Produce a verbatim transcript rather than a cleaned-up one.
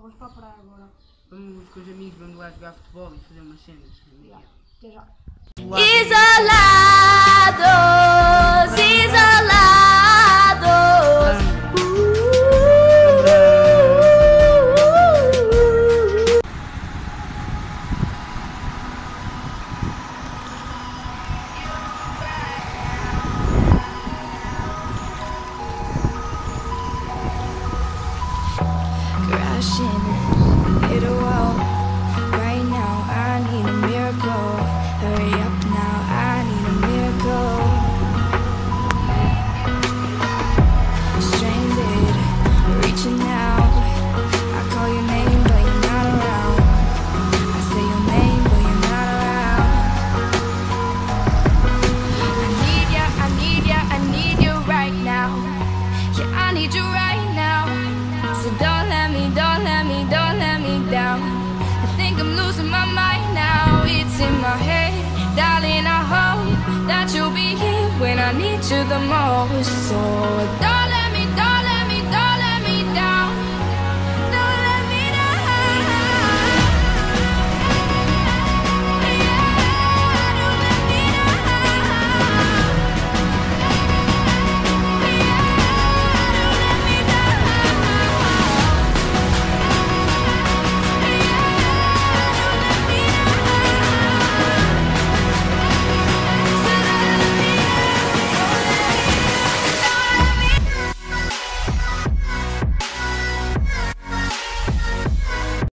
vamos para a praia agora. Vamos com os amigos, vamos lá jogar futebol e fazer umas cenas. Yeah. Até já. Isolados, isolados. Crashing hit a wall. Right now I need a miracle. Hurry up now, I need a miracle. Stranded, reaching out. I call your name but you're not around. I say your name but you're not around. I need ya, I need ya, I need you right now. Yeah, I need you right now. So don't let me, don't let me, don't let me down. I think I'm losing my mind now. It's in my head, darling, I hope that you'll be here when I need you the most. So don't